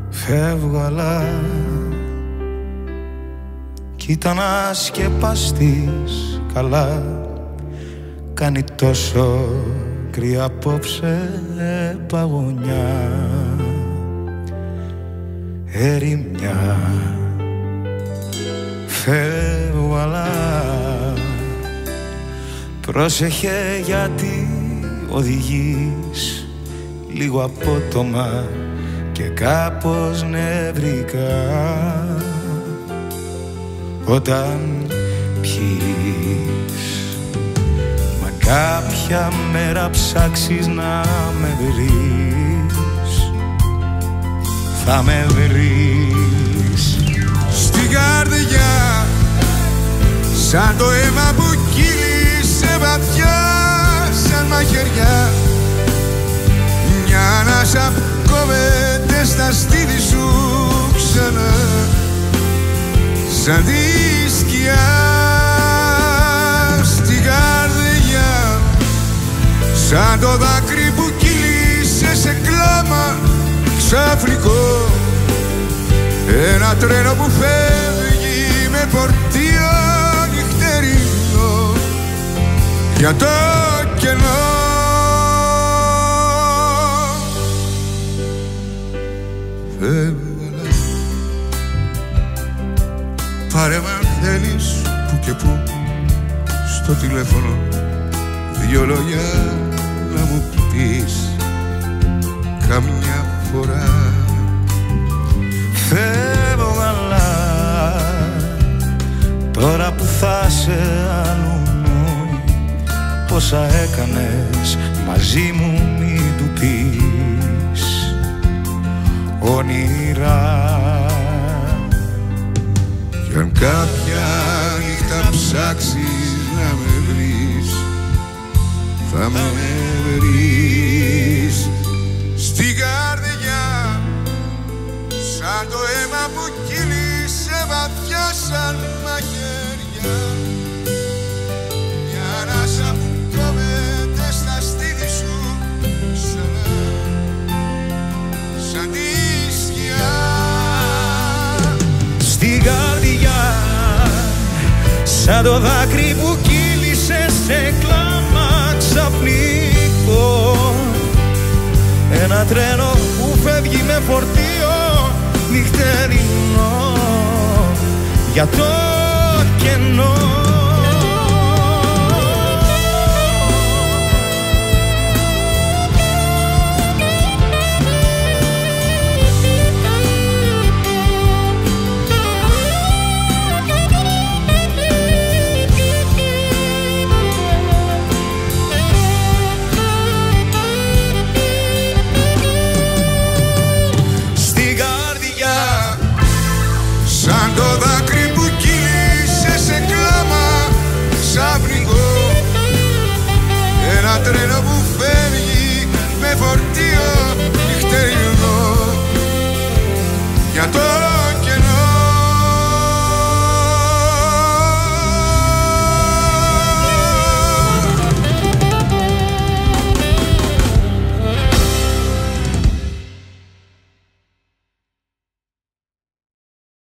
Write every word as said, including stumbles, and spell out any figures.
Φεύγω αλλά κοίτα να σκεπαστείς καλά. Κάνει τόσο κρύα απόψε παγωνιά. Ερημιά. Φεύγω αλλά πρόσεχε γιατί οδηγείς λίγο απότομα και κάπως νευρικά. Όταν πιείς, μα κάποια μέρα ψάξεις να με βρεις, θα με βρεις στην καρδιά, σαν το αίμα που κύλησε βαθιά σαν μαχαιριά. Μια ανάσα κόβεται στα στήθη σου ξανά, σαν τη σκιά στην καρδιά, σαν το δάκρυ που κύλησε σε κλάμα ξαφνικό. Ένα τρένο που φεύγει με φορτίο νυχτερινό για το κενό. Φεύγω, πάρε με αν θέλεις που και που στο τηλέφωνο δυο λόγια να μου πεις καμιά φορά. Φεύγω αλλά τώρα που θα σε αλλού, πόσα έκανες μαζί μου μην του πεις όνειρα. Κι αν κάποια νύχτα ψάξεις να με βρεις, θα με βρεις στην καρδιά, σαν το αίμα που κύλησε βαθιά σαν μαχαιριά. Μια ανάσα που κόβεται στα στήθη σου ξανά, σαν τη σκιά στην καρδιά, σαν το δάκρυ που κύλησε σε κλάμα ξαφνικό. Ένα τρένο που φεύγει με φορτίο νυχτερινό για το κενό.